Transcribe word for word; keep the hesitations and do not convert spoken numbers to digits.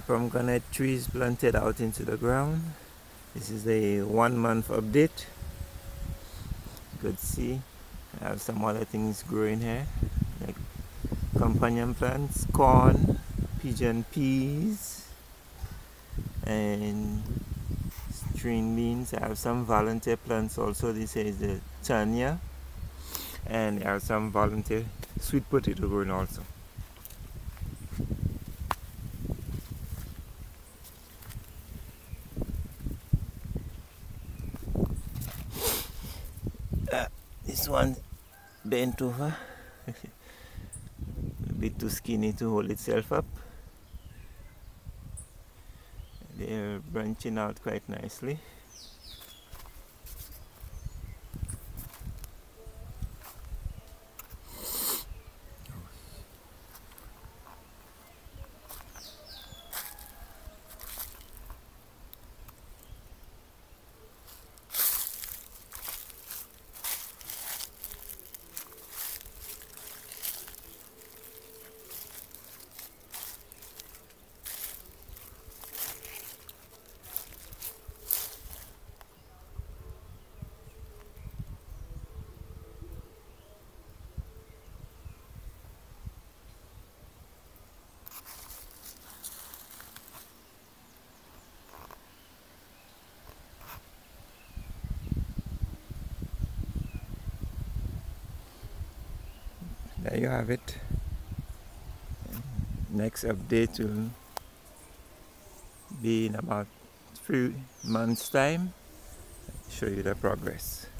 pomegranate trees planted out into the ground. This is a one month update. You could see I have some other things growing here, like companion plants, corn, pigeon peas, and string beans. I have some volunteer plants also. This is the Tanya, and I have some volunteer sweet potato growing also. Uh, this one bent over, a bit too skinny to hold itself up. They're branching out quite nicely. There you have it. Next update will be in about three months time. Show you the progress.